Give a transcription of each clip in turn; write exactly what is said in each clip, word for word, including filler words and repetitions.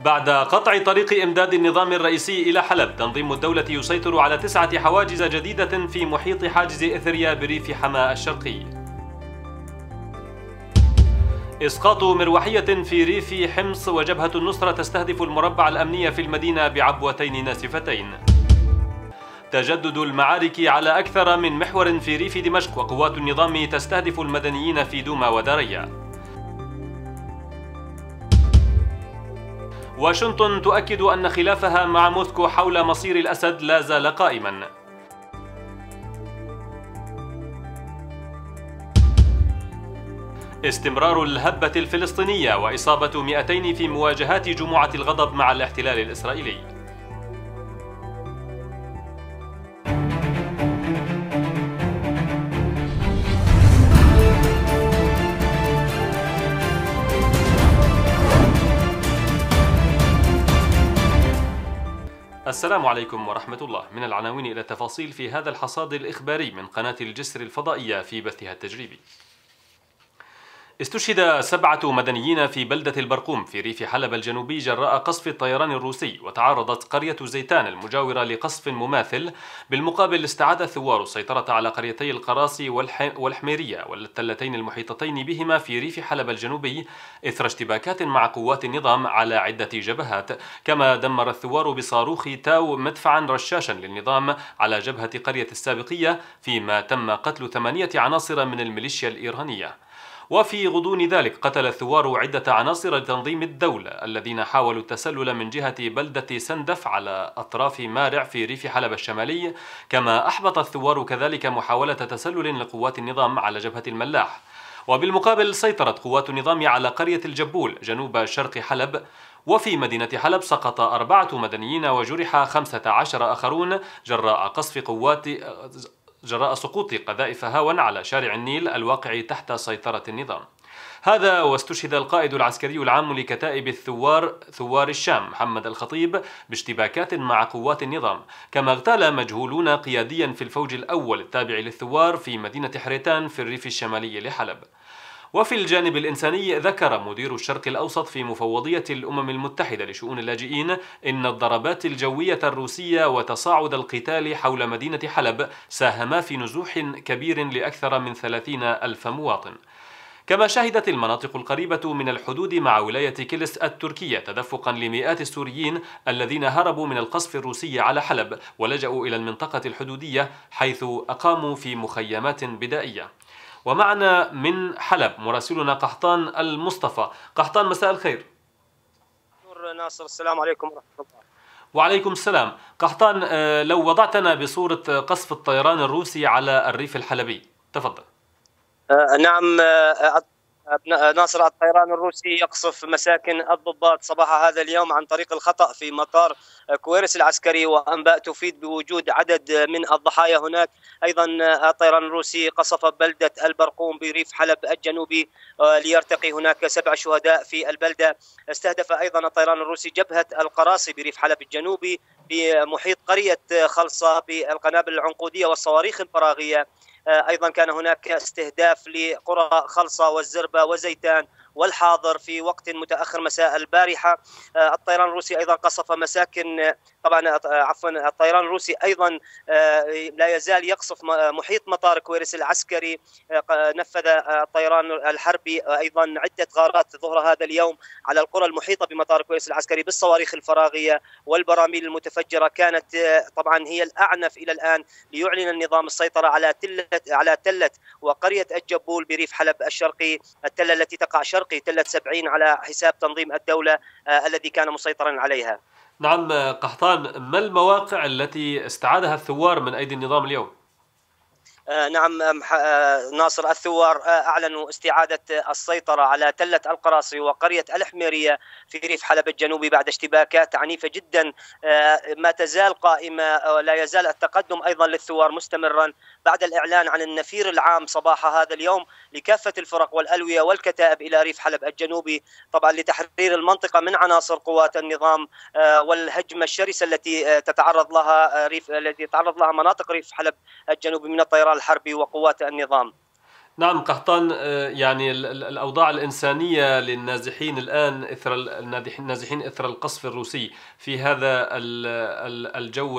بعد قطع طريق إمداد النظام الرئيسي إلى حلب، تنظيم الدولة يسيطر على تسعة حواجز جديدة في محيط حاجز إثريا بريف حماة الشرقي. إسقاط مروحية في ريف حمص، وجبهة النصرة تستهدف المربع الأمني في المدينة بعبوتين ناسفتين. تجدد المعارك على أكثر من محور في ريف دمشق، وقوات النظام تستهدف المدنيين في دوما وداريا. واشنطن تؤكد أن خلافها مع موسكو حول مصير الأسد لا زال قائما. استمرار الهبة الفلسطينية وإصابة مئتين في مواجهات جمعة الغضب مع الاحتلال الإسرائيلي. السلام عليكم ورحمة الله. من العناوين إلى التفاصيل في هذا الحصاد الإخباري من قناة الجسر الفضائية في بثها التجريبي. استشهد سبعة مدنيين في بلدة البرقوم في ريف حلب الجنوبي جراء قصف الطيران الروسي، وتعرضت قرية زيتان المجاورة لقصف مماثل. بالمقابل استعاد الثوار السيطرة على قريتي القراصي والحميرية والتلتين المحيطتين بهما في ريف حلب الجنوبي إثر اشتباكات مع قوات النظام على عدة جبهات. كما دمر الثوار بصاروخ تاو مدفعا رشاشا للنظام على جبهة قرية السابقية، فيما تم قتل ثمانية عناصر من الميليشيا الإيرانية. وفي غضون ذلك قتل الثوار عدة عناصر لتنظيم الدولة الذين حاولوا التسلل من جهة بلدة سندف على أطراف مارع في ريف حلب الشمالي. كما أحبط الثوار كذلك محاولة تسلل لقوات النظام على جبهة الملاح. وبالمقابل سيطرت قوات النظام على قرية الجبول جنوب شرق حلب. وفي مدينة حلب سقط أربعة مدنيين وجرح خمسة عشر آخرون جراء قصف قوات جراء سقوط قذائف هاون على شارع النيل الواقع تحت سيطرة النظام. هذا واستشهد القائد العسكري العام لكتائب الثوار ثوار الشام محمد الخطيب باشتباكات مع قوات النظام. كما اغتال مجهولون قياديا في الفوج الأول التابع للثوار في مدينة حريتان في الريف الشمالي لحلب. وفي الجانب الإنساني ذكر مدير الشرق الأوسط في مفوضية الأمم المتحدة لشؤون اللاجئين إن الضربات الجوية الروسية وتصاعد القتال حول مدينة حلب ساهما في نزوح كبير لأكثر من ثلاثين ألف مواطن. كما شهدت المناطق القريبة من الحدود مع ولاية كيلس التركية تدفقا لمئات السوريين الذين هربوا من القصف الروسي على حلب ولجأوا إلى المنطقة الحدودية، حيث أقاموا في مخيمات بدائية. ومعنا من حلب مراسلنا قحطان المصطفى. قحطان، مساء الخير. نور ناصر، السلام عليكم ورحمة الله. وعليكم السلام. قحطان، لو وضعتنا بصورة قصف الطيران الروسي على الريف الحلبي، تفضل. آه نعم آه ناصر، الطيران الروسي يقصف مساكن الضباط صباح هذا اليوم عن طريق الخطأ في مطار كويرس العسكري، وأنباء تفيد بوجود عدد من الضحايا هناك. أيضا الطيران الروسي قصف بلدة البرقوم بريف حلب الجنوبي ليرتقي هناك سبع شهداء في البلدة. استهدف أيضا الطيران الروسي جبهة القراصي بريف حلب الجنوبي بمحيط قرية خلصة بالقنابل العنقودية والصواريخ الفراغية. أيضا كان هناك استهداف لقرى خلصة والزربة وزيتان والحاضر في وقت متأخر مساء البارحة. الطيران الروسي أيضا قصف مساكن، طبعا عفوا الطيران الروسي أيضا لا يزال يقصف محيط مطار كويرس العسكري. نفذ الطيران الحربي أيضا عدة غارات ظهر هذا اليوم على القرى المحيطة بمطار كويرس العسكري بالصواريخ الفراغية والبراميل المتفجرة. كانت طبعا هي الأعنف إلى الآن ليعلن النظام السيطرة على تلة على تلة وقرية الجبول بريف حلب الشرقي، التلة التي تقع شرقي تلة سبعين على حساب تنظيم الدولة آه الذي كان مسيطرا عليها. نعم قحطان، ما المواقع التي استعادها الثوار من أيدي النظام اليوم؟ آه نعم آه ناصر، الثوار آه أعلنوا استعادة السيطرة على تلة القراصي وقرية الحميرية في ريف حلب الجنوبي بعد اشتباكات عنيفة جدا آه ما تزال قائمة، ولا يزال التقدم أيضا للثوار مستمرا بعد الإعلان عن النفير العام صباح هذا اليوم لكافة الفرق والألوية والكتائب إلى ريف حلب الجنوبي، طبعا لتحرير المنطقة من عناصر قوات النظام آه والهجمة الشرسة التي آه تتعرض لها آه ريف التي تتعرض لها مناطق ريف حلب الجنوبي من الطيران الحربي وقوات النظام. نعم قحطان، يعني الأوضاع الإنسانية للنازحين الآن إثر النازحين إثر القصف الروسي في هذا الجو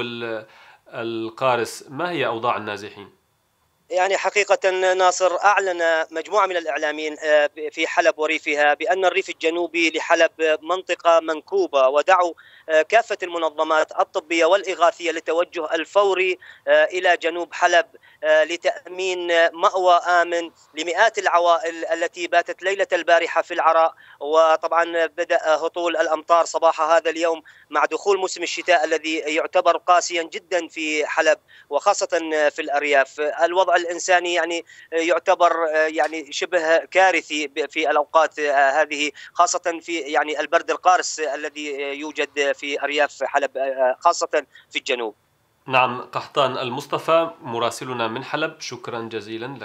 القارس، ما هي أوضاع النازحين؟ يعني حقيقة ناصر، أعلن مجموعة من الإعلاميين في حلب وريفها بأن الريف الجنوبي لحلب منطقة منكوبة، ودعوا كافة المنظمات الطبية والإغاثية للتوجه الفوري إلى جنوب حلب لتأمين مأوى آمن لمئات العوائل التي باتت ليلة البارحة في العراء. وطبعا بدأ هطول الأمطار صباح هذا اليوم مع دخول موسم الشتاء الذي يعتبر قاسيا جدا في حلب وخاصة في الأرياف. الوضع الإنساني يعني يعتبر يعني شبه كارثي في الأوقات هذه، خاصة في يعني البرد القارس الذي يوجد في أرياف حلب خاصة في الجنوب. نعم قحطان المصطفى مراسلنا من حلب، شكرا جزيلا لك.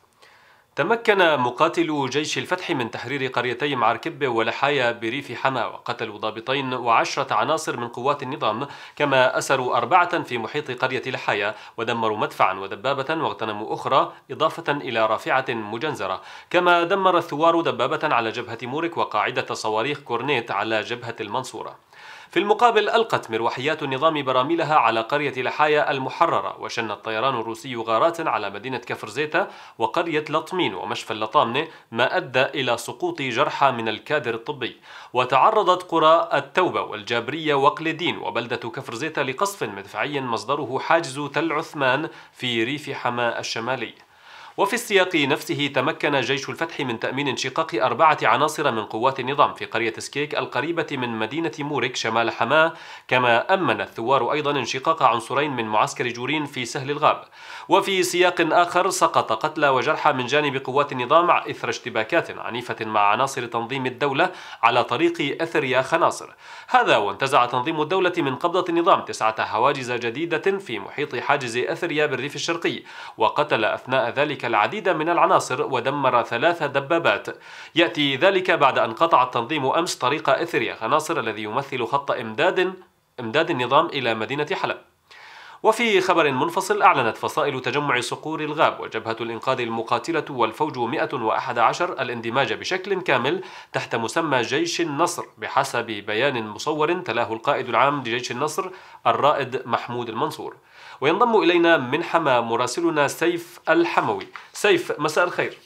تمكن مقاتلو جيش الفتح من تحرير قريتي معركبة ولحايا بريف حما، وقتلوا ضابطين وعشرة عناصر من قوات النظام، كما أسروا أربعة في محيط قرية لحايا، ودمروا مدفعا ودبابة واغتنموا أخرى إضافة إلى رافعة مجنزرة. كما دمر الثوار دبابة على جبهة مورك وقاعدة صواريخ كورنيت على جبهة المنصورة. في المقابل ألقت مروحيات النظام براميلها على قرية لحايا المحررة، وشن الطيران الروسي غارات على مدينة كفر زيتة وقرية لطمين ومشفى اللطامنة، ما أدى إلى سقوط جرحى من الكادر الطبي. وتعرضت قرى التوبة والجابرية وقلدين وبلدة كفر زيتة لقصف مدفعي مصدره حاجز تل عثمان في ريف حما الشمالي. وفي السياق نفسه تمكن جيش الفتح من تأمين انشقاق أربعة عناصر من قوات النظام في قرية سكيك القريبة من مدينة مورك شمال حماة. كما أمن الثوار أيضا انشقاق عنصرين من معسكر جورين في سهل الغاب. وفي سياق آخر سقط قتلى وجرحى من جانب قوات النظام إثر اشتباكات عنيفة مع عناصر تنظيم الدولة على طريق أثريا خناصر. هذا وانتزع تنظيم الدولة من قبضة النظام تسعة حواجز جديدة في محيط حاجز أثريا بالريف الشرقي، وقتل أثناء ذلك العديد من العناصر ودمر ثلاث دبابات. يأتي ذلك بعد أن قطع التنظيم أمس طريق إثريا خناصر الذي يمثل خط إمداد إمداد النظام إلى مدينة حلب. وفي خبر منفصل أعلنت فصائل تجمع صقور الغاب وجبهة الإنقاذ المقاتلة والفوج مئة وأحد عشر الاندماج بشكل كامل تحت مسمى جيش النصر، بحسب بيان مصور تلاه القائد العام لجيش النصر الرائد محمود المنصور. وينضم إلينا من حما مراسلنا سيف الحموي. سيف، مساء الخير.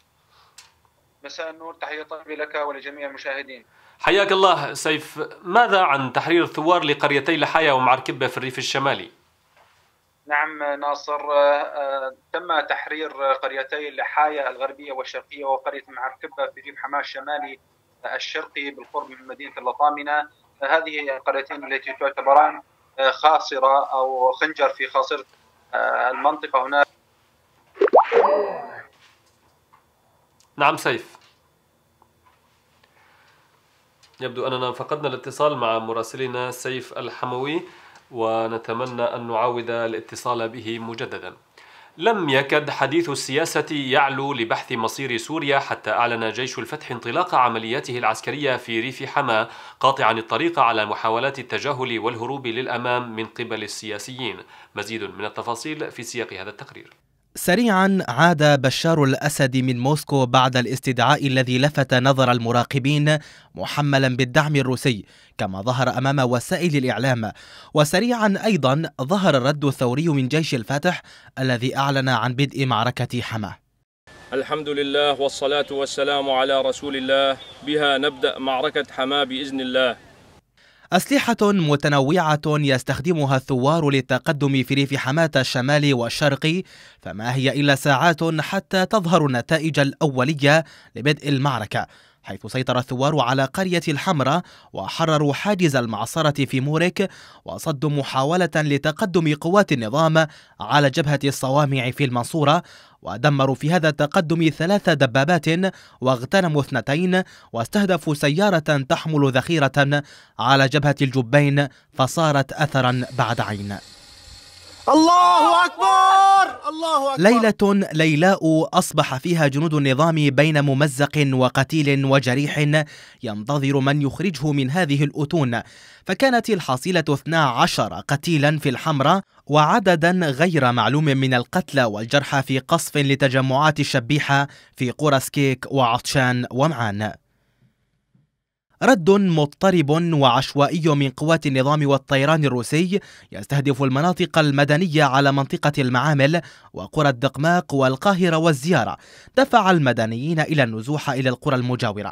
مساء النور، تحية طيبة لك ولجميع المشاهدين. حياك الله سيف، ماذا عن تحرير الثوار لقريتي لحايا ومعركبة في الريف الشمالي؟ نعم ناصر، تم تحرير قريتي لحايا الغربية والشرقية وقرية معركبة في ريف حماة الشمالي الشرقي بالقرب من مدينة اللطامنة. هذه القريتين التي تعتبران خاصرة أو خنجر في خاصرة المنطقة هناك. نعم سيف، يبدو أننا فقدنا الاتصال مع مراسلنا سيف الحموي، ونتمنى أن نعاود الاتصال به مجددا. لم يكد حديث السياسة يعلو لبحث مصير سوريا حتى أعلن جيش الفتح انطلاق عملياته العسكرية في ريف حما، قاطعا الطريق على محاولات التجاهل والهروب للأمام من قبل السياسيين. مزيد من التفاصيل في سياق هذا التقرير. سريعا عاد بشار الأسد من موسكو بعد الاستدعاء الذي لفت نظر المراقبين محملا بالدعم الروسي، كما ظهر أمام وسائل الإعلام. وسريعا أيضا ظهر الرد الثوري من جيش الفتح الذي أعلن عن بدء معركة حما. الحمد لله والصلاة والسلام على رسول الله، بها نبدأ معركة حما بإذن الله. أسلحة متنوعة يستخدمها الثوار للتقدم في ريف حماة الشمالي والشرقي، فما هي إلا ساعات حتى تظهر النتائج الأولية لبدء المعركة، حيث سيطر الثوار على قرية الحمراء وحرروا حاجز المعصرة في مورك، وصدوا محاولة لتقدم قوات النظام على جبهة الصوامع في المنصورة، ودمروا في هذا التقدم ثلاث دبابات واغتنموا اثنتين، واستهدفوا سيارة تحمل ذخيرة على جبهة الجبين فصارت أثرا بعد عين. الله أكبر الله أكبر. ليلة ليلاء أصبح فيها جنود النظام بين ممزق وقتيل وجريح ينتظر من يخرجه من هذه الأتون، فكانت الحصيلة اثنا عشر قتيلا في الحمراء وعددا غير معلوم من القتلى والجرحى في قصف لتجمعات الشبيحة في قرى سكيك وعطشان ومعان. رد مضطرب وعشوائي من قوات النظام والطيران الروسي يستهدف المناطق المدنية على منطقة المعامل وقرى الدقماق والقاهرة والزيارة دفع المدنيين إلى النزوح إلى القرى المجاورة.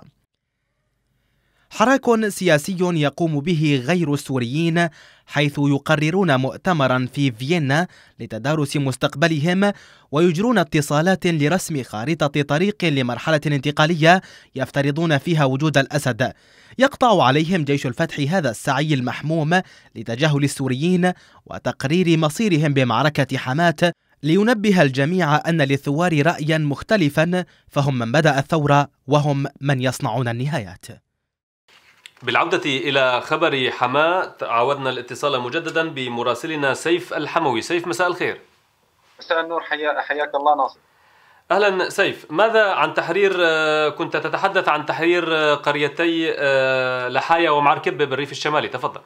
حراك سياسي يقوم به غير السوريين، حيث يقررون مؤتمرا في فيينا لتدارس مستقبلهم ويجرون اتصالات لرسم خارطة طريق لمرحلة انتقالية يفترضون فيها وجود الأسد. يقطع عليهم جيش الفتح هذا السعي المحموم لتجاهل السوريين وتقرير مصيرهم بمعركة حماة، لينبه الجميع أن للثوار رأيا مختلفا، فهم من بدأ الثورة وهم من يصنعون النهايات. بالعودة إلى خبر حماة عاودنا الاتصال مجددا بمراسلنا سيف الحموي. سيف، مساء الخير. مساء النور، حيا حياك الله ناصر. أهلا سيف، ماذا عن تحرير، كنت تتحدث عن تحرير قريتي لحايا ومعركبة بالريف الشمالي، تفضل.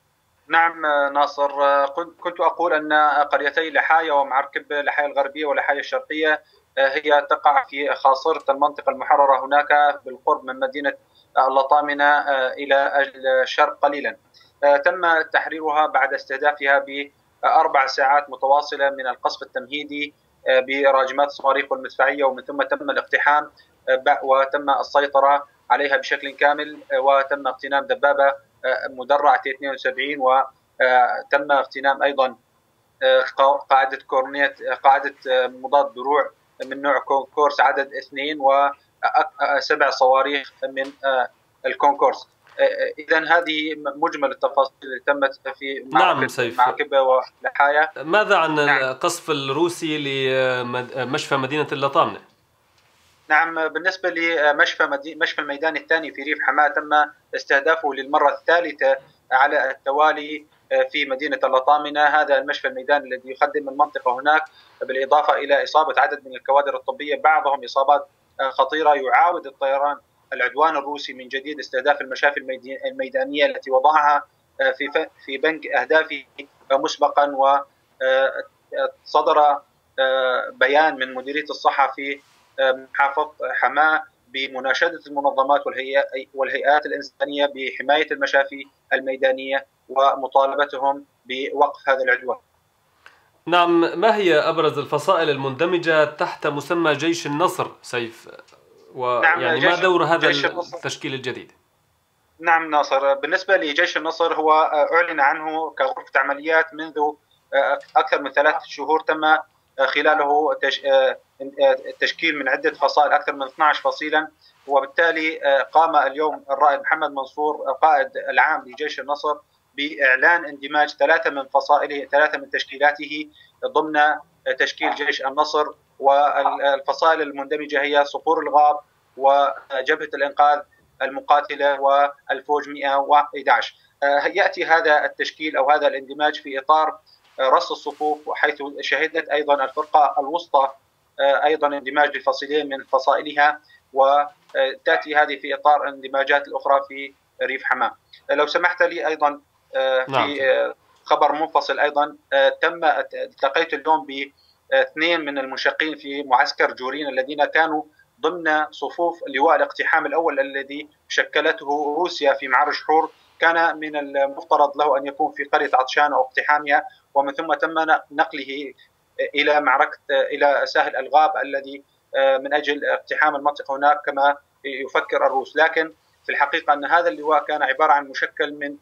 نعم ناصر، كنت أقول أن قريتي لحايا ومعركبة، لحايا الغربية ولحايا الشرقية، هي تقع في خاصرة المنطقة المحررة هناك بالقرب من مدينة اللطامنة إلى الشرق قليلا. تم تحريرها بعد استهدافها بأربع ساعات متواصلة من القصف التمهيدي براجمات الصواريخ والمدفعية، ومن ثم تم الاقتحام وتم السيطرة عليها بشكل كامل، وتم اغتنام دبابة مدرعة تي اثنين وسبعين، وتم اغتنام أيضا قاعدة كورنيت، قاعدة مضاد دروع من نوع كونكورس عدد اثنين، وسبع صواريخ من الكونكورس. إذا هذه مجمل التفاصيل اللي تمت في نعم معركبة ولحايا. ماذا عن نعم. القصف الروسي لمشفى مدينة اللطامنة؟ نعم، بالنسبة لمشفى مدي... مشفى الميدان الثاني في ريف حماة تم استهدافه للمرة الثالثة على التوالي في مدينة اللطامنة. هذا المشفى الميداني الذي يخدم المنطقة هناك، بالإضافة إلى إصابة عدد من الكوادر الطبية، بعضهم إصابات خطيرة. يعاود الطيران العدوان الروسي من جديد استهداف المشافي الميدانية التي وضعها في في بنك أهدافه مسبقا، وصدر بيان من مديرية الصحة في محافظة حماة بمناشدة المنظمات والهيئات الإنسانية بحماية المشافي الميدانية ومطالبتهم بوقف هذا العدوان. نعم، ما هي أبرز الفصائل المندمجة تحت مسمى جيش النصر سيف؟ ويعني ما دور هذا التشكيل الجديد؟ نعم ناصر، بالنسبة لجيش النصر هو أعلن عنه كغرفة عمليات منذ أكثر من ثلاث شهور، تم خلاله التشكيل من عدة فصائل، أكثر من اثني عشر فصيلا، وبالتالي قام اليوم الرائد محمد منصور قائد العام لجيش النصر بإعلان اندماج ثلاثة من فصائله، ثلاثة من تشكيلاته ضمن تشكيل جيش النصر. والفصائل المندمجة هي صقور الغاب وجبهة الإنقاذ المقاتلة والفوج مئة وأحد عشر. يأتي هذا التشكيل أو هذا الاندماج في إطار رص الصفوف، وحيث شهدت أيضا الفرقة الوسطى أيضا اندماج لفصيلين من فصائلها، وتأتي هذه في إطار الاندماجات الأخرى في ريف حماة. لو سمحت لي أيضا في خبر منفصل أيضا، تم التقيت اليوم باثنين من المنشقين في معسكر جورين الذين كانوا ضمن صفوف لواء الاقتحام الأول الذي شكلته روسيا في معرج حور. كان من المفترض له أن يكون في قرية عطشان أو اقتحامها، ومن ثم تم نقله إلى معركة إلى ساحل الغاب الذي من أجل اقتحام المنطقة هناك كما يفكر الروس. لكن في الحقيقة أن هذا اللواء كان عبارة عن مشكل من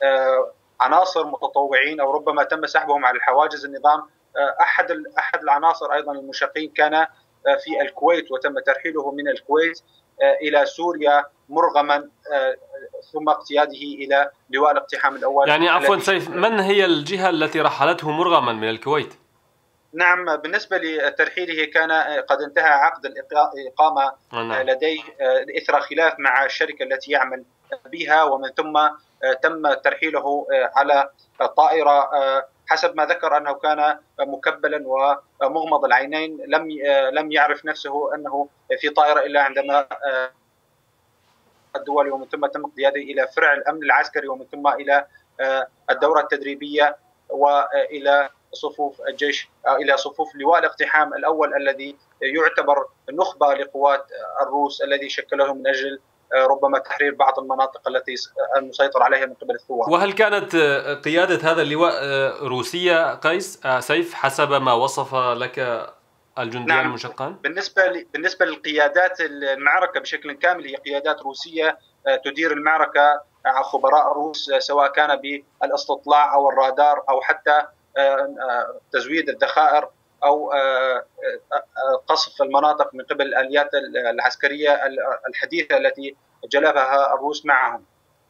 عناصر متطوعين، أو ربما تم سحبهم على الحواجز النظام. أحد أحد العناصر أيضا المشقين كان في الكويت، وتم ترحيله من الكويت إلى سوريا مرغما، ثم اقتياده إلى لواء الاقتحام الأول. يعني عفوا سيف، من هي الجهة التي رحلته مرغما من الكويت؟ نعم، بالنسبة لترحيله كان قد انتهى عقد الإقامة لديه إثر خلاف مع الشركة التي يعمل بها، ومن ثم تم ترحيله على طائرة حسب ما ذكر أنه كان مكبلا ومغمض العينين، لم لم يعرف نفسه أنه في طائرة إلا عندما الدولي، ومن ثم تم اقتياده إلى فرع الأمن العسكري، ومن ثم إلى الدورة التدريبية وإلى صفوف الجيش، إلى صفوف لواء الاقتحام الأول الذي يعتبر نخبة لقوات الروس الذي شكله من أجل ربما تحرير بعض المناطق التي المسيطر عليها من قبل الثوار. وهل كانت قيادة هذا اللواء روسية قيس سيف حسب ما وصف لك الجنديان نعم. المشقان؟ بالنسبة بالنسبة للقيادات المعركة بشكل كامل هي قيادات روسية تدير المعركة، خبراء روس، سواء كان بالاستطلاع أو الرادار أو حتى تزويد الذخائر أو قصف المناطق من قبل الآليات العسكرية الحديثة التي جلبها الروس معهم.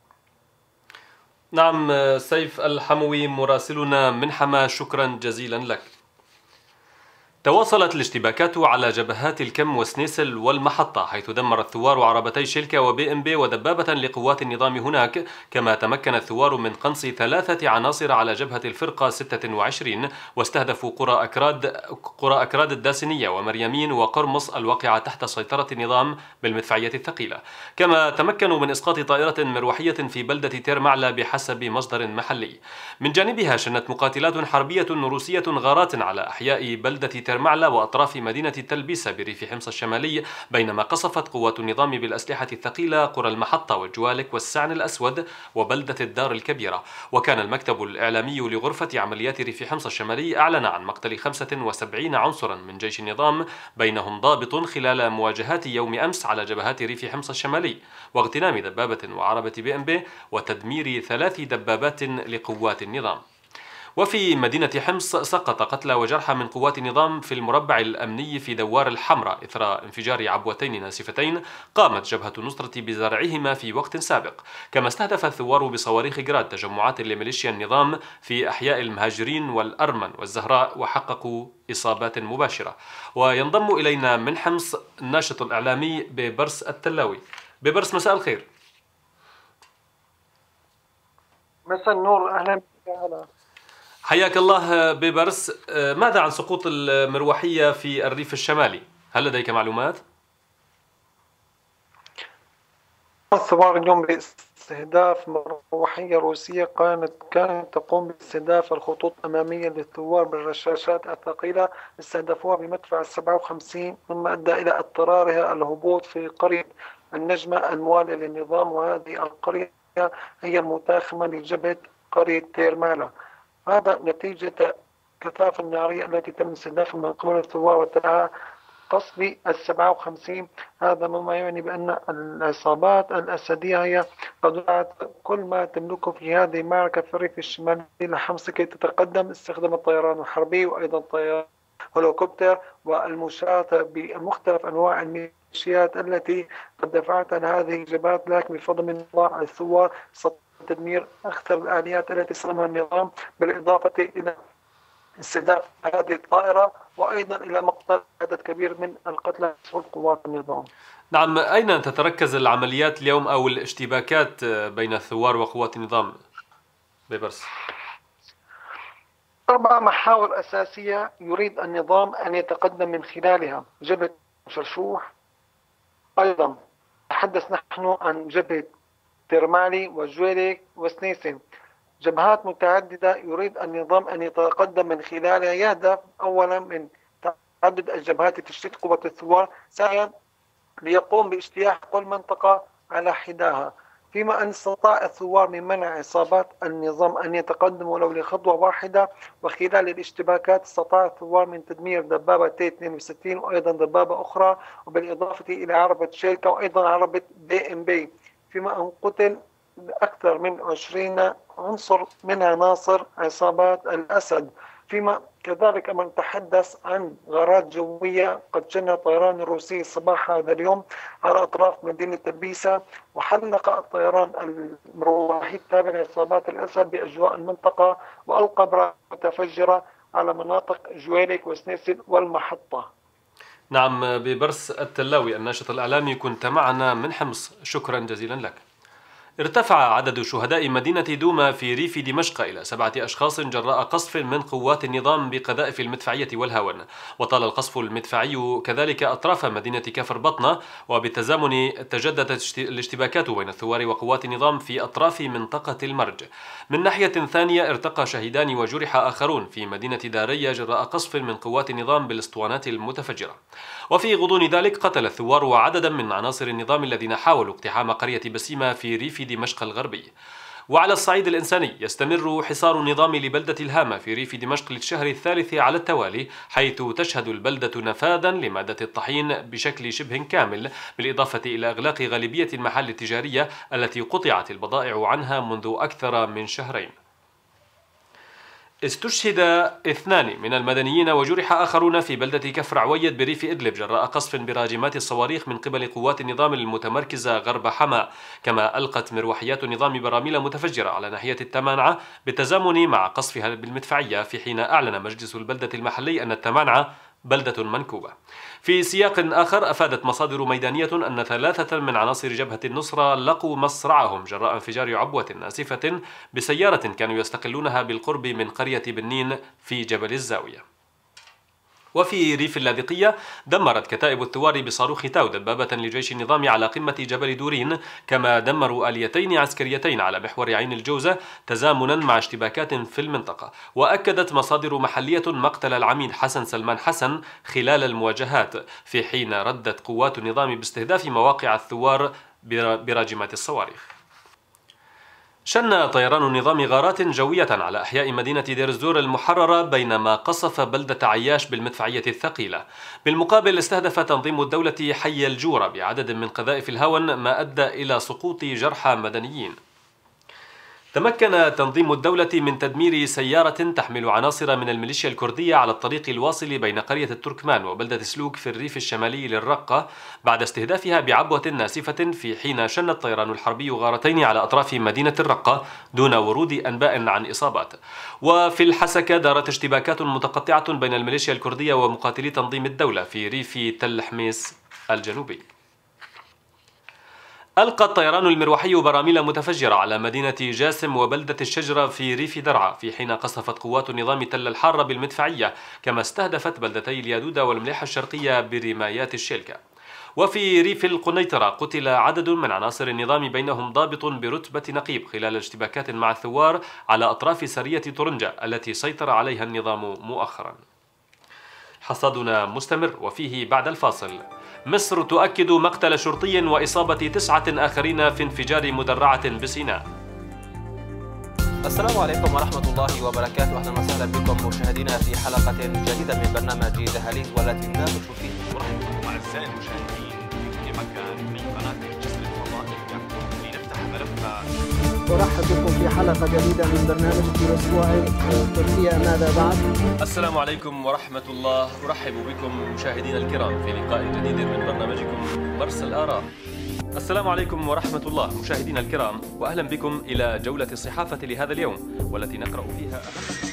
نعم، سيف الحموي مراسلنا من حما، شكرا جزيلا لك. تواصلت الاشتباكات على جبهات الكم وسنيسل والمحطة، حيث دمر الثوار عربتي شيلكا وبي ام بي ودبابة لقوات النظام هناك، كما تمكن الثوار من قنص ثلاثة عناصر على جبهة الفرقة ستة وعشرين، واستهدفوا قرى أكراد قرى أكراد الداسنية ومريمين وقرمص الواقعة تحت سيطرة النظام بالمدفعية الثقيلة، كما تمكنوا من إسقاط طائرة مروحية في بلدة تيرمعلا بحسب مصدر محلي. من جانبها شنت مقاتلات حربية روسية غارات على أحياء بلدة تيرمعلا وأطراف مدينة تلبيسة بريف حمص الشمالي، بينما قصفت قوات النظام بالأسلحة الثقيلة قرى المحطة والجوالك والسعن الأسود وبلدة الدار الكبيرة. وكان المكتب الإعلامي لغرفة عمليات ريف حمص الشمالي أعلن عن مقتل خمسة وسبعين عنصرا من جيش النظام، بينهم ضابط خلال مواجهات يوم أمس على جبهات ريف حمص الشمالي، واغتنام دبابة وعربة بي ام بي وتدمير ثلاث دبابات لقوات النظام. وفي مدينة حمص سقط قتلى وجرحى من قوات النظام في المربع الأمني في دوار الحمراء إثر انفجار عبوتين ناسفتين قامت جبهة النصرة بزرعهما في وقت سابق، كما استهدف الثوار بصواريخ جراد تجمعات لميليشيا النظام في أحياء المهاجرين والأرمن والزهراء وحققوا إصابات مباشرة. وينضم إلينا من حمص الناشط الإعلامي ببرس التلاوي. ببرس، مساء الخير. مساء النور، أهلا بك. حياك الله ببرس. ماذا عن سقوط المروحية في الريف الشمالي؟ هل لديك معلومات؟ الثوار اليوم باستهداف مروحية روسية كانت كانت تقوم باستهداف الخطوط الأمامية للثوار بالرشاشات الثقيلة، استهدفوها بمدفع السبعة وخمسين، مما أدى إلى اضطرارها الهبوط في قرية النجمة الموالية للنظام، وهذه القرية هي المتاخمة لجبهة قرية تيرمالا. هذا نتيجة كثافة النارية التي تم استهدافها من قبل الثوار وتبعها قصف السبعة وخمسين. هذا مما يعني بأن العصابات الأسدية هي قد وضعت كل ما تملكه في هذه المعركة في الريف الشمالي لحمص كي تتقدم، استخدام الطيران الحربي وأيضا طيران هليكوبتر والمشاة بمختلف أنواع الميليشيات التي قد دفعت عن هذه الجبهات، لكن بفضل من الله الثوار تدمير أكثر الآليات التي استخدمها النظام، بالإضافة إلى استهداف هذه الطائرة وأيضا إلى مقتل عدد كبير من القتلى في قوات النظام. نعم، أين تتركز العمليات اليوم أو الاشتباكات بين الثوار وقوات النظام ببرس؟ أربع محاور أساسية يريد النظام أن يتقدم من خلالها: جبهة شرشوح، أيضا نتحدث نحن عن جبهة تيرمالي وجويليك وسنيسن، جبهات متعددة يريد النظام أن يتقدم من خلالها، يهدف أولا من تعدد الجبهات لتشتيت قوة الثوار، ثانيا ليقوم باجتياح كل منطقة على حداها، فيما أن استطاع الثوار من منع عصابات النظام أن يتقدم ولو لخطوة واحدة. وخلال الاشتباكات استطاع الثوار من تدمير دبابة تي اثنين وستين وأيضا دبابة أخرى، وبالإضافة إلى عربة شيلكا وأيضا عربة بي ام بي، فيما أن قتل أكثر من عشرين عنصر من عناصر عصابات الأسد. فيما كذلك من تحدث عن غارات جوية قد شنها الطيران الروسي صباح هذا اليوم على أطراف مدينة تلبيسة، وحلق الطيران المروحي التابع لعصابات الأسد بأجواء المنطقة، وألقى برامج متفجرة على مناطق جويليك وسنيسل والمحطة. نعم، ببرس التلاوي الناشط الإعلامي كنت معنا من حمص، شكرا جزيلا لك. ارتفع عدد شهداء مدينة دوما في ريف دمشق إلى سبعة أشخاص جراء قصف من قوات النظام بقذائف المدفعية والهاون. وطال القصف المدفعي كذلك أطراف مدينة كفر بطنة، وبالتزامن تجددت الاشتباكات بين الثوار وقوات النظام في أطراف منطقة المرج. من ناحية ثانية ارتقى شهيدان وجرح آخرون في مدينة دارية جراء قصف من قوات النظام بالاسطوانات المتفجرة. وفي غضون ذلك قتل الثوار عددا من عناصر النظام الذين حاولوا اقتحام قرية بسيمة في ريف دمشق الغربي. وعلى الصعيد الإنساني يستمر حصار النظام لبلدة الهامة في ريف دمشق للشهر الثالث على التوالي، حيث تشهد البلدة نفاذا لمادة الطحين بشكل شبه كامل، بالإضافة إلى إغلاق غالبية المحال التجارية التي قطعت البضائع عنها منذ أكثر من شهرين. استشهد اثنان من المدنيين وجرح آخرون في بلدة كفر عويد بريف إدلب جراء قصف براجمات الصواريخ من قبل قوات النظام المتمركزة غرب حما، كما ألقت مروحيات النظام براميل متفجرة على ناحية التمانعة بالتزامن مع قصفها بالمدفعية، في حين أعلن مجلس البلدة المحلي أن التمانعة بلدة منكوبة. في سياق آخر أفادت مصادر ميدانية أن ثلاثة من عناصر جبهة النصرة لقوا مصرعهم جراء انفجار عبوة ناسفة بسيارة كانوا يستقلونها بالقرب من قرية بنين في جبل الزاوية. وفي ريف اللاذقية دمرت كتائب الثوار بصاروخ تاو دبابة لجيش النظام على قمة جبل دورين، كما دمروا آليتين عسكريتين على محور عين الجوزة تزامنا مع اشتباكات في المنطقة. وأكدت مصادر محلية مقتل العميد حسن سلمان حسن خلال المواجهات، في حين ردت قوات النظام باستهداف مواقع الثوار براجمات الصواريخ. شن طيران النظام غارات جوية على أحياء مدينة دير الزور المحررة بينما قصف بلدة عياش بالمدفعية الثقيلة. بالمقابل استهدف تنظيم الدولة حي الجورة بعدد من قذائف الهاون، ما أدى إلى سقوط جرحى مدنيين. تمكن تنظيم الدولة من تدمير سيارة تحمل عناصر من الميليشيا الكردية على الطريق الواصل بين قرية التركمان وبلدة سلوك في الريف الشمالي للرقة بعد استهدافها بعبوة ناسفة، في حين شن الطيران الحربي غارتين على أطراف مدينة الرقة دون ورود أنباء عن إصابات. وفي الحسكة دارت اشتباكات متقطعة بين الميليشيا الكردية ومقاتلي تنظيم الدولة في ريف تل حميس الجنوبي. ألقى الطيران المروحي براميل متفجرة على مدينة جاسم وبلدة الشجرة في ريف درعا، في حين قصفت قوات النظام تل الحارة بالمدفعية، كما استهدفت بلدتي اليادودة والمليحة الشرقية برمايات الشيلكة. وفي ريف القنيطرة قتل عدد من عناصر النظام بينهم ضابط برتبة نقيب خلال اشتباكات مع الثوار على أطراف سرية طرنجة التي سيطر عليها النظام مؤخرا. حصادنا مستمر وفيه بعد الفاصل. مصر تؤكد مقتل شرطي وإصابة تسعة آخرين في انفجار مدرعة بسيناء. السلام عليكم ورحمة الله وبركاته، أهلا وسهلا بكم مشاهدينا في حلقة جديدة من برنامج دهاليز والتي ندردش فيه. أرحب بكم أعزائي المشاهدين في كل مكان من قناة جسر الفضائي لنفتح ملف. أرحب بكم في حلقة جديدة من برنامجكم الأسبوعي تركيا ماذا بعد. السلام عليكم ورحمة الله، أرحب بكم مشاهدينا الكرام في لقاء جديد من برنامجكم مرسى الآراء. السلام عليكم ورحمة الله مشاهدينا الكرام، وأهلا بكم إلى جولة الصحافة لهذا اليوم والتي نقرأ فيها أهم.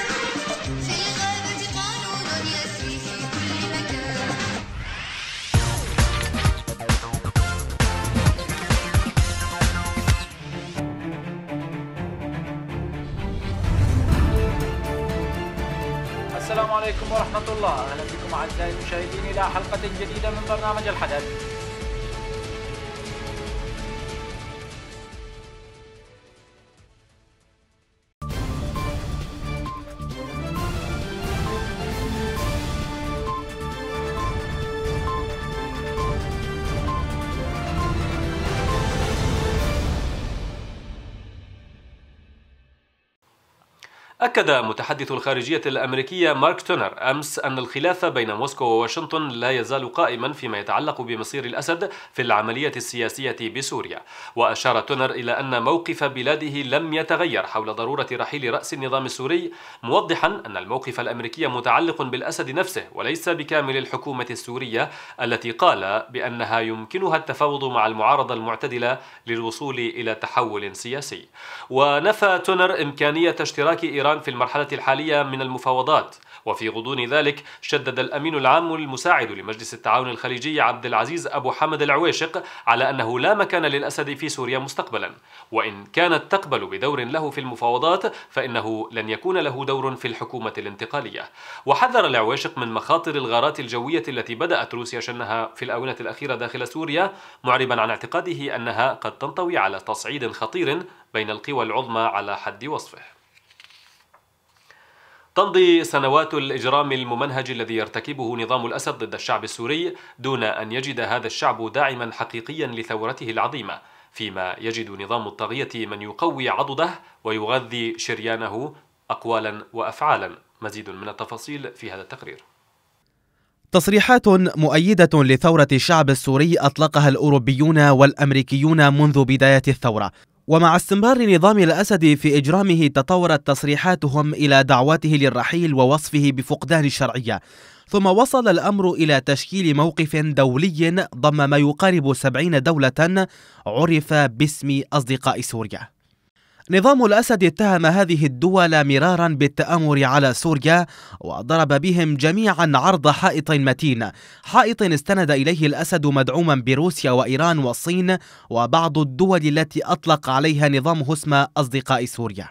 السلام عليكم ورحمة الله، أهلا بكم أعزائي المشاهدين إلى حلقة جديدة من برنامج الحدث. أكد متحدث الخارجية الأمريكية مارك تونر أمس أن الخلاف بين موسكو وواشنطن لا يزال قائما فيما يتعلق بمصير الأسد في العملية السياسية بسوريا. وأشار تونر إلى أن موقف بلاده لم يتغير حول ضرورة رحيل رأس النظام السوري، موضحا أن الموقف الأمريكي متعلق بالأسد نفسه وليس بكامل الحكومة السورية التي قال بأنها يمكنها التفاوض مع المعارضة المعتدلة للوصول إلى تحول سياسي. ونفى تونر إمكانية اشتراك إيران في المرحلة الحالية من المفاوضات، وفي غضون ذلك شدد الأمين العام المساعد لمجلس التعاون الخليجي عبد العزيز أبو حمد العويشق على أنه لا مكان للأسد في سوريا مستقبلا، وإن كانت تقبل بدور له في المفاوضات فإنه لن يكون له دور في الحكومة الانتقالية. وحذر العويشق من مخاطر الغارات الجوية التي بدأت روسيا شنها في الآونة الأخيرة داخل سوريا، معربا عن اعتقاده أنها قد تنطوي على تصعيد خطير بين القوى العظمى على حد وصفه. تمضي سنوات الإجرام الممنهج الذي يرتكبه نظام الأسد ضد الشعب السوري دون أن يجد هذا الشعب داعما حقيقيا لثورته العظيمة، فيما يجد نظام الطاغية من يقوي عضده ويغذي شريانه أقوالا وأفعالا. مزيد من التفاصيل في هذا التقرير. تصريحات مؤيدة لثورة الشعب السوري أطلقها الأوروبيون والأمريكيون منذ بداية الثورة، ومع استمرار نظام الأسد في إجرامه تطورت تصريحاتهم إلى دعوته للرحيل ووصفه بفقدان الشرعية، ثم وصل الأمر إلى تشكيل موقف دولي ضم ما يقارب سبعين دولة عرف باسم أصدقاء سوريا. نظام الأسد اتهم هذه الدول مرارا بالتآمر على سوريا وضرب بهم جميعا عرض حائط متين، حائط استند إليه الأسد مدعوما بروسيا وإيران والصين وبعض الدول التي أطلق عليها نظامه اسم أصدقاء سوريا.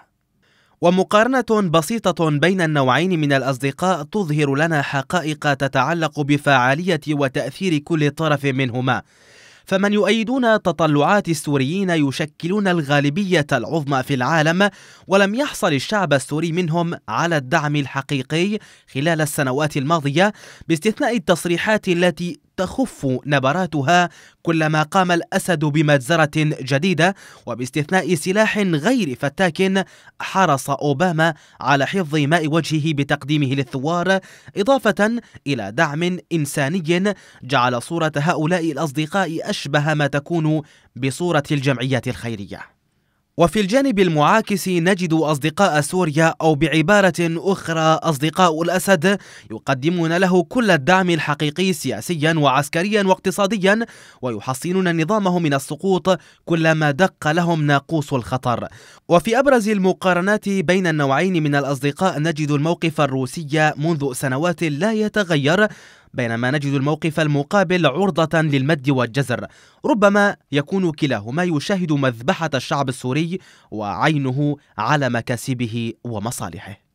ومقارنة بسيطة بين النوعين من الأصدقاء تظهر لنا حقائق تتعلق بفعالية وتأثير كل طرف منهما. فمن يؤيدون تطلعات السوريين يشكلون الغالبية العظمى في العالم، ولم يحصل الشعب السوري منهم على الدعم الحقيقي خلال السنوات الماضية، باستثناء التصريحات التي تخف نبراتها كلما قام الأسد بمجزرة جديدة، وباستثناء سلاح غير فتاك حرص أوباما على حفظ ماء وجهه بتقديمه للثوار، إضافة إلى دعم إنساني جعل صورة هؤلاء الأصدقاء أشبه ما تكون بصورة الجمعيات الخيرية. وفي الجانب المعاكس نجد أصدقاء سوريا، أو بعبارة أخرى أصدقاء الأسد، يقدمون له كل الدعم الحقيقي سياسيا وعسكريا واقتصاديا، ويحصنون نظامه من السقوط كلما دق لهم ناقوس الخطر. وفي أبرز المقارنات بين النوعين من الأصدقاء نجد الموقف الروسي منذ سنوات لا يتغير، بينما نجد الموقف المقابل عرضة للمد والجزر. ربما يكون كلاهما يشاهد مذبحة الشعب السوري وعينه على مكاسبه ومصالحه.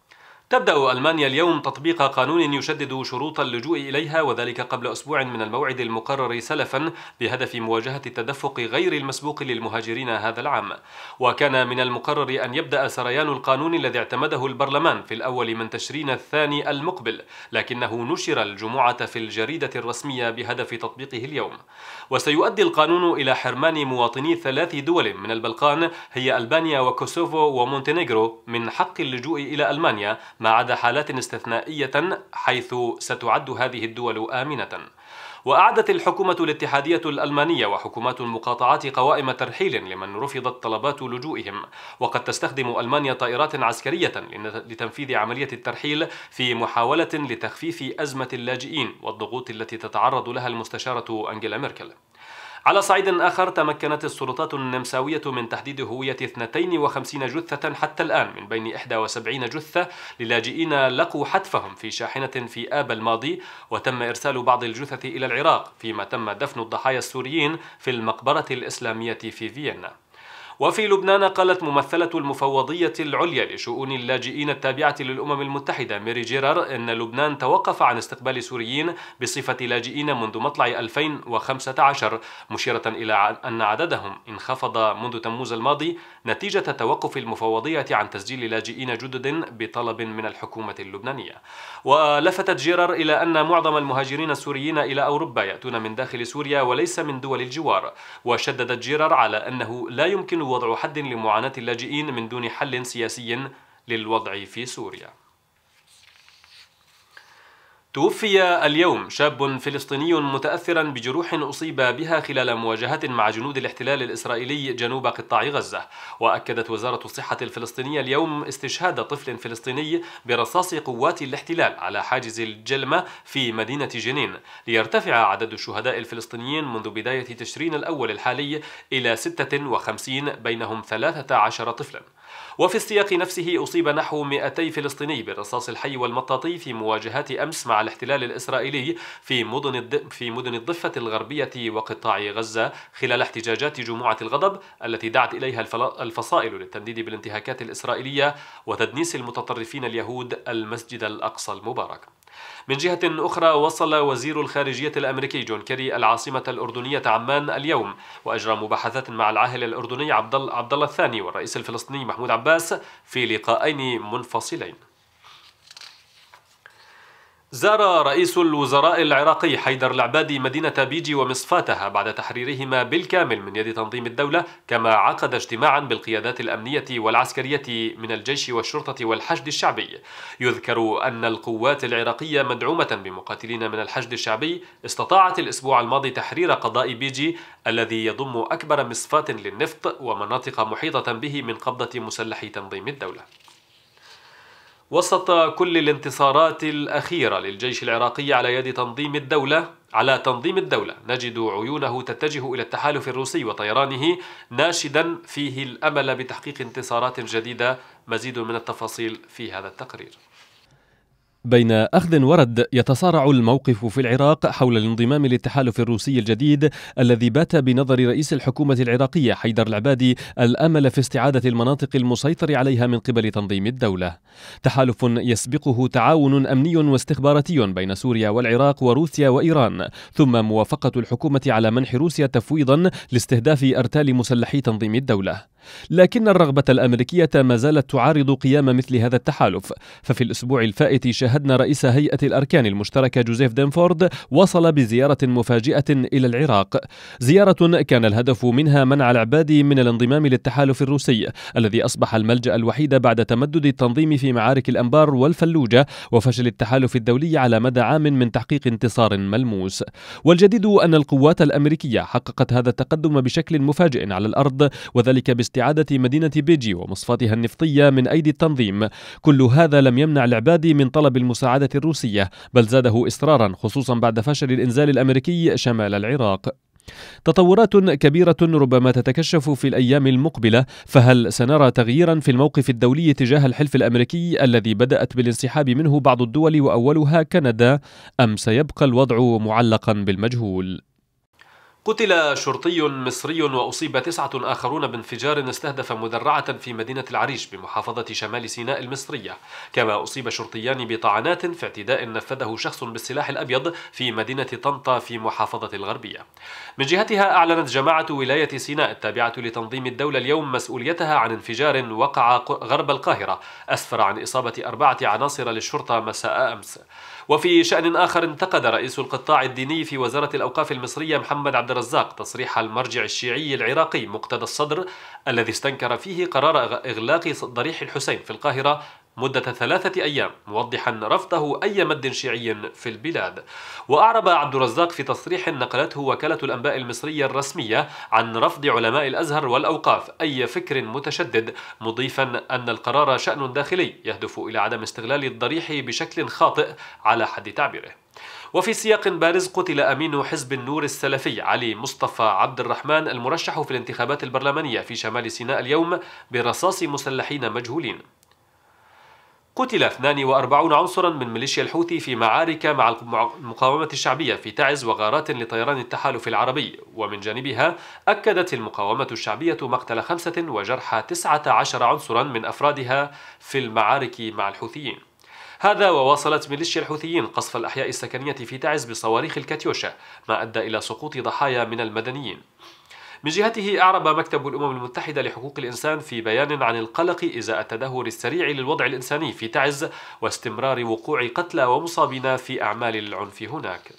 تبدأ ألمانيا اليوم تطبيق قانون يشدد شروط اللجوء إليها، وذلك قبل أسبوع من الموعد المقرر سلفا، بهدف مواجهة التدفق غير المسبوق للمهاجرين هذا العام. وكان من المقرر أن يبدأ سريان القانون الذي اعتمده البرلمان في الأول من تشرين الثاني المقبل، لكنه نشر الجمعة في الجريدة الرسمية بهدف تطبيقه اليوم. وسيؤدي القانون إلى حرمان مواطني ثلاث دول من البلقان هي ألبانيا وكوسوفو ومونتينيغرو من حق اللجوء إلى ألمانيا، ما عدا حالات استثنائية حيث ستعد هذه الدول آمنة. وأعدت الحكومة الاتحادية الألمانية وحكومات المقاطعات قوائم ترحيل لمن رفضت طلبات لجوئهم، وقد تستخدم ألمانيا طائرات عسكرية لتنفيذ عملية الترحيل في محاولة لتخفيف أزمة اللاجئين والضغوط التي تتعرض لها المستشارة أنجيلا ميركل. على صعيد آخر، تمكنت السلطات النمساوية من تحديد هوية اثنتين وخمسين جثة حتى الآن من بين إحدى وسبعين جثة للاجئين لقوا حتفهم في شاحنة في آب الماضي، وتم إرسال بعض الجثث إلى العراق، فيما تم دفن الضحايا السوريين في المقبرة الإسلامية في فيينا. وفي لبنان قالت ممثلة المفوضية العليا لشؤون اللاجئين التابعة للأمم المتحدة ميري جيرار أن لبنان توقف عن استقبال سوريين بصفة لاجئين منذ مطلع ألفين وخمسة عشر، مشيرة إلى أن عددهم انخفض منذ تموز الماضي نتيجة توقف المفوضية عن تسجيل لاجئين جدد بطلب من الحكومة اللبنانية. ولفتت جيرار إلى أن معظم المهاجرين السوريين إلى أوروبا يأتون من داخل سوريا وليس من دول الجوار. وشددت جيرار على أنه لا يمكن وضع حد لمعاناة اللاجئين من دون حل سياسي للوضع في سوريا. توفي اليوم شاب فلسطيني متأثرا بجروح أصيب بها خلال مواجهات مع جنود الاحتلال الإسرائيلي جنوب قطاع غزة. وأكدت وزارة الصحة الفلسطينية اليوم استشهاد طفل فلسطيني برصاص قوات الاحتلال على حاجز الجلمة في مدينة جنين، ليرتفع عدد الشهداء الفلسطينيين منذ بداية تشرين الأول الحالي إلى ستة وخمسين، بينهم ثلاثة عشر طفلا. وفي السياق نفسه أصيب نحو مئتي فلسطيني بالرصاص الحي والمطاطي في مواجهات أمس مع الاحتلال الإسرائيلي في مدن في مدن الضفة الغربية وقطاع غزة خلال احتجاجات جموعة الغضب التي دعت إليها الفصائل للتنديد بالانتهاكات الإسرائيلية وتدنيس المتطرفين اليهود المسجد الأقصى المبارك. من جهة أخرى، وصل وزير الخارجية الأمريكي جون كيري العاصمة الأردنية عمان اليوم، وأجرى مباحثات مع العاهل الأردني عبد الله الثاني والرئيس الفلسطيني محمود عباس في لقاءين منفصلين. زار رئيس الوزراء العراقي حيدر العبادي مدينة بيجي ومصفاتها بعد تحريرهما بالكامل من يد تنظيم الدولة، كما عقد اجتماعا بالقيادات الأمنية والعسكرية من الجيش والشرطة والحشد الشعبي. يذكر أن القوات العراقية مدعومة بمقاتلين من الحشد الشعبي استطاعت الأسبوع الماضي تحرير قضاء بيجي الذي يضم أكبر مصفاة للنفط ومناطق محيطة به من قبضة مسلحي تنظيم الدولة. وسط كل الانتصارات الأخيرة للجيش العراقي على يد تنظيم الدولة على تنظيم الدولة نجد عيونه تتجه إلى التحالف الروسي وطيرانه، ناشدا فيه الأمل بتحقيق انتصارات جديدة. مزيد من التفاصيل في هذا التقرير. بين أخذ ورد يتصارع الموقف في العراق حول الانضمام للتحالف الروسي الجديد الذي بات بنظر رئيس الحكومة العراقية حيدر العبادي الأمل في استعادة المناطق المسيطر عليها من قبل تنظيم الدولة. تحالف يسبقه تعاون أمني واستخباراتي بين سوريا والعراق وروسيا وإيران، ثم موافقة الحكومة على منح روسيا تفويضا لاستهداف أرتال مسلحي تنظيم الدولة. لكن الرغبة الأمريكية ما زالت تعارض قيام مثل هذا التحالف. ففي الأسبوع الفائت شاهدنا رئيس هيئة الأركان المشتركة جوزيف دينفورد وصل بزيارة مفاجئة إلى العراق، زيارة كان الهدف منها منع العبادي من الانضمام للتحالف الروسي الذي أصبح الملجأ الوحيد بعد تمدد التنظيم في معارك الأنبار والفلوجة وفشل التحالف الدولي على مدى عام من تحقيق انتصار ملموس. والجديد أن القوات الأمريكية حققت هذا التقدم بشكل مفاجئ على الأرض، وذلك باستعادة مدينة بيجي ومصفاتها النفطية من أيدي التنظيم. كل هذا لم يمنع العبادي من طلب المساعدة الروسية، بل زاده إصرارا خصوصا بعد فشل الإنزال الأمريكي شمال العراق. تطورات كبيرة ربما تتكشف في الأيام المقبلة، فهل سنرى تغييرا في الموقف الدولي تجاه الحلف الأمريكي الذي بدأت بالانسحاب منه بعض الدول وأولها كندا، أم سيبقى الوضع معلقا بالمجهول؟ قتل شرطي مصري وأصيب تسعة آخرون بانفجار استهدف مدرعة في مدينة العريش بمحافظة شمال سيناء المصرية، كما أصيب شرطيان بطعنات في اعتداء نفذه شخص بالسلاح الأبيض في مدينة طنطا في محافظة الغربية. من جهتها أعلنت جماعة ولاية سيناء التابعة لتنظيم الدولة اليوم مسؤوليتها عن انفجار وقع غرب القاهرة أسفر عن إصابة أربعة عناصر للشرطة مساء أمس. وفي شأن آخر، انتقد رئيس القطاع الديني في وزارة الأوقاف المصرية محمد عبد الرزاق تصريح المرجع الشيعي العراقي مقتدى الصدر الذي استنكر فيه قرار إغلاق ضريح الحسين في القاهرة مدة ثلاثة أيام، موضحا رفضه أي مد شيعي في البلاد. وأعرب عبد الرزاق في تصريح نقلته وكالة الأنباء المصرية الرسمية عن رفض علماء الأزهر والأوقاف أي فكر متشدد، مضيفا أن القرار شأن داخلي يهدف إلى عدم استغلال الضريح بشكل خاطئ على حد تعبيره. وفي سياق بارز، قتل أمين حزب النور السلفي علي مصطفى عبد الرحمن المرشح في الانتخابات البرلمانية في شمال سيناء اليوم برصاص مسلحين مجهولين. قتل اثنان وأربعين عنصرا من ميليشيا الحوثي في معارك مع المقاومة الشعبية في تعز وغارات لطيران التحالف العربي. ومن جانبها أكدت المقاومة الشعبية مقتل خمسة وجرح تسعة عشر عنصرا من أفرادها في المعارك مع الحوثيين. هذا وواصلت ميليشيا الحوثيين قصف الأحياء السكنية في تعز بصواريخ الكاتيوشا، ما أدى إلى سقوط ضحايا من المدنيين. من جهته، أعرب مكتب الأمم المتحدة لحقوق الإنسان في بيان عن القلق إزاء التدهور السريع للوضع الإنساني في تعز واستمرار وقوع قتلى ومصابين في أعمال العنف هناك.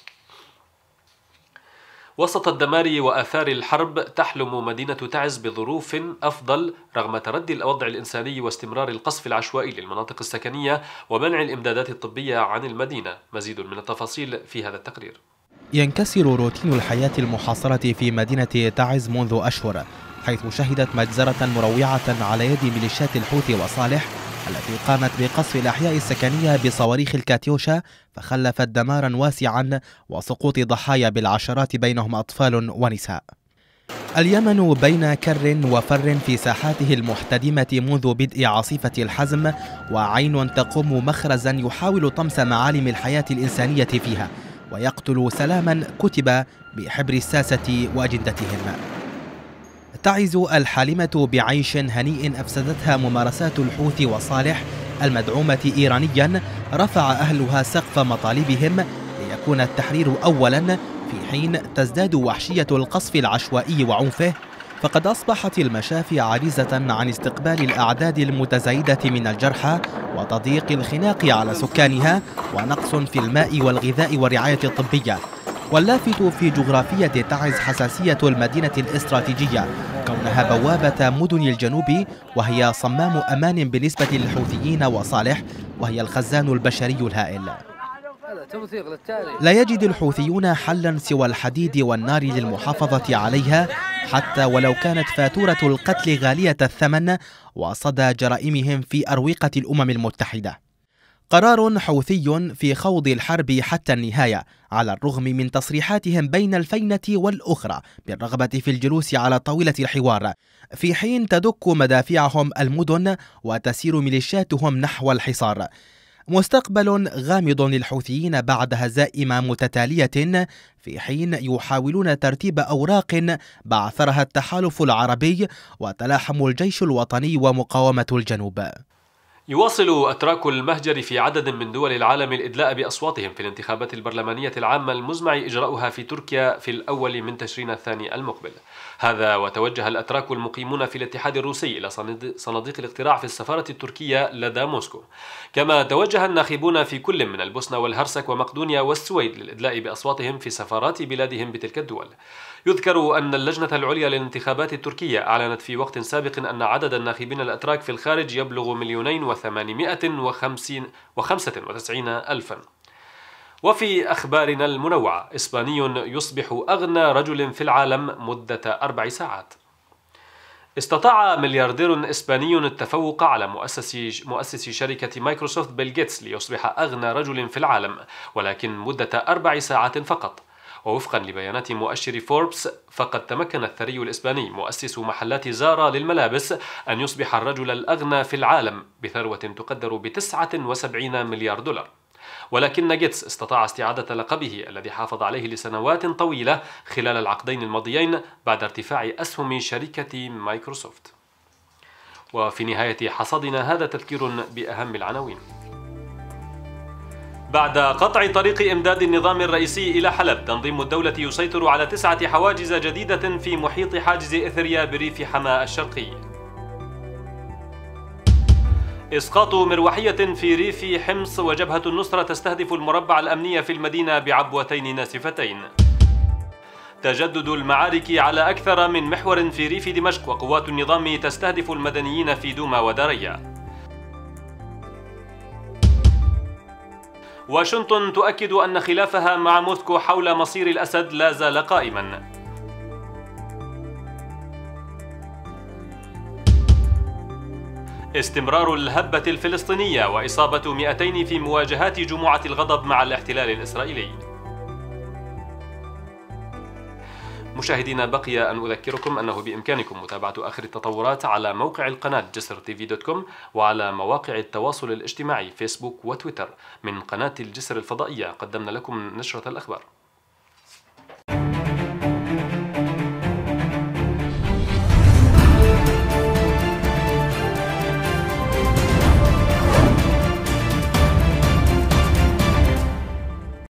وسط الدمار وآثار الحرب، تحلم مدينة تعز بظروف أفضل رغم تردي الوضع الإنساني واستمرار القصف العشوائي للمناطق السكنية ومنع الإمدادات الطبية عن المدينة. مزيد من التفاصيل في هذا التقرير. ينكسر روتين الحياة المحاصرة في مدينة تعز منذ أشهر، حيث شهدت مجزرة مروعة على يد ميليشيات الحوثي وصالح التي قامت بقصف الأحياء السكنية بصواريخ الكاتيوشا، فخلفت دمارا واسعا وسقوط ضحايا بالعشرات بينهم أطفال ونساء. اليمن بين كر وفر في ساحاته المحتدمة منذ بدء عاصفة الحزم، وعين تقوم مخرزا يحاول طمس معالم الحياة الإنسانية فيها، ويقتل سلاما كتب بحبر الساسة وأجندتهم. تعز الحالمة بعيش هنيء أفسدتها ممارسات الحوثي وصالح المدعومة إيرانيا، رفع أهلها سقف مطالبهم ليكون التحرير أولا، في حين تزداد وحشية القصف العشوائي وعنفه. فقد أصبحت المشافي عاجزة عن استقبال الأعداد المتزايدة من الجرحى، وتضييق الخناق على سكانها، ونقص في الماء والغذاء والرعاية الطبية. واللافت في جغرافية تعز حساسية المدينة الاستراتيجية كونها بوابة مدن الجنوب، وهي صمام أمان بالنسبة للحوثيين وصالح، وهي الخزان البشري الهائل. لا يجد الحوثيون حلا سوى الحديد والنار للمحافظة عليها، حتى ولو كانت فاتورة القتل غالية الثمن وصدى جرائمهم في أروقة الأمم المتحدة. قرار حوثي في خوض الحرب حتى النهاية، على الرغم من تصريحاتهم بين الفينة والأخرى بالرغبة في الجلوس على طاولة الحوار، في حين تدك مدافعهم المدن وتسير ميليشياتهم نحو الحصار. مستقبل غامض للحوثيين بعد هزائم متتالية، في حين يحاولون ترتيب أوراق بعثرها التحالف العربي وتلاحم الجيش الوطني ومقاومة الجنوب. يواصل أتراك المهجر في عدد من دول العالم الإدلاء بأصواتهم في الانتخابات البرلمانية العامة المزمع إجراؤها في تركيا في الأول من تشرين الثاني المقبل. هذا وتوجه الأتراك المقيمون في الاتحاد الروسي إلى صناديق الاقتراع في السفارة التركية لدى موسكو، كما توجه الناخبون في كل من البوسنة والهرسك ومقدونيا والسويد للإدلاء بأصواتهم في سفارات بلادهم بتلك الدول. يذكر أن اللجنة العليا للانتخابات التركية أعلنت في وقت سابق أن عدد الناخبين الأتراك في الخارج يبلغ مليونين وثمانمائة وخمسة وتسعين ألفا. وفي أخبارنا المنوعة، إسباني يصبح أغنى رجل في العالم مدة أربع ساعات. استطاع ملياردير إسباني التفوق على مؤسس مؤسس شركة مايكروسوفت بيل غيتس ليصبح أغنى رجل في العالم، ولكن مدة أربع ساعات فقط. ووفقا لبيانات مؤشر فوربس، فقد تمكن الثري الإسباني مؤسس محلات زارا للملابس أن يصبح الرجل الأغنى في العالم بثروة تقدر بتسعة وسبعين مليار دولار. ولكن غيتس استطاع استعادة لقبه الذي حافظ عليه لسنوات طويلة خلال العقدين الماضيين بعد ارتفاع أسهم شركة مايكروسوفت. وفي نهاية حصادنا هذا تذكير بأهم العناوين. بعد قطع طريق إمداد النظام الرئيسي إلى حلب، تنظيم الدولة يسيطر على تسعة حواجز جديدة في محيط حاجز إثريا بريف حماة الشرقي. إسقاط مروحية في ريف حمص، وجبهة النصرة تستهدف المربع الأمني في المدينة بعبوتين ناسفتين. تجدد المعارك على أكثر من محور في ريف دمشق، وقوات النظام تستهدف المدنيين في دوما وداريا. واشنطن تؤكد أن خلافها مع موسكو حول مصير الأسد لا زال قائما. استمرار الهبة الفلسطينية وإصابة مئتين في مواجهات جمعة الغضب مع الاحتلال الإسرائيلي. مشاهدينا، بقي أن أذكركم أنه بإمكانكم متابعة آخر التطورات على موقع القناة جسر تي في دوت كوم، وعلى مواقع التواصل الاجتماعي فيسبوك وتويتر. من قناة الجسر الفضائية قدمنا لكم نشرة الأخبار.